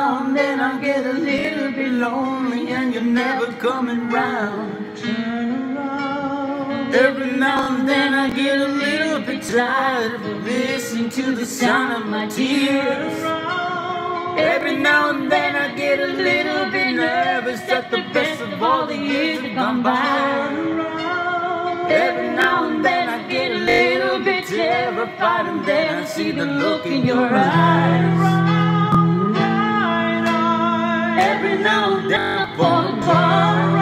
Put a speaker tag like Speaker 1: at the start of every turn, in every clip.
Speaker 1: now and then I get a little bit lonely and you're never coming round.
Speaker 2: Turn around.
Speaker 1: Every now and then I get a little bit tired of listening to the sound of my tears. Every now and then I get a little bit nervous that the best of all the years have gone by. Every now and then I get a little bit terrified, and then I see the look in your eyes. Every now and then I fall apart.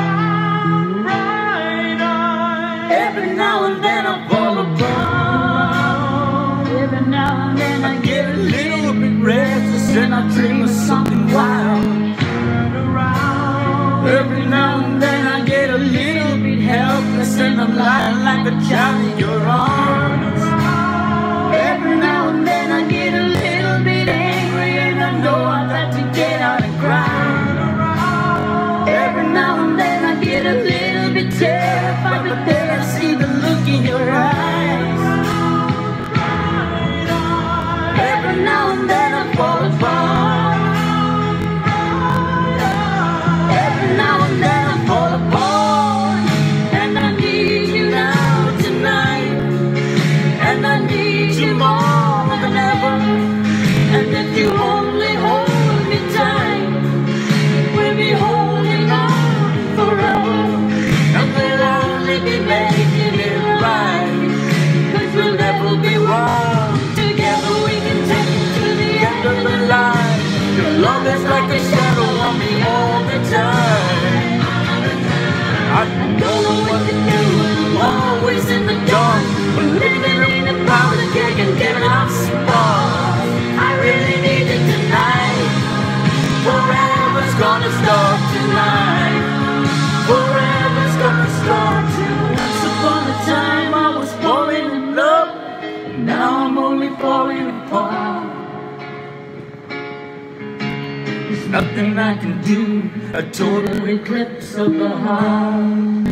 Speaker 1: Every now and then I fall apart. Every now and then I get a little bit restless and I dream of something wild. Every now and then I get a little bit helpless and I'm lying like a child in your arms. Every now and then I get a little bit angry and I know I've got to get out and cry. Every now and then I get a little bit terrified, but then I see the look in your eyes. Every now and then I fall apart. Every now and then I fall apart. And I need you now tonight. And I need you more than ever. And if you only hold me tight, we'll be holding on forever. And we'll only be making it right, 'cause we'll never be wrong. Together we can take it to the end of the line. Your love is like a shadow on me all the time. I don't know what to do, always in the dark. We're living in the power of the cake and giving off spark. I really need it tonight. Forever's gonna start tonight. Forever's gonna start tonight. Once upon a time I was falling in love. Now I'm only falling apart. There's nothing I can do, a total eclipse of the heart.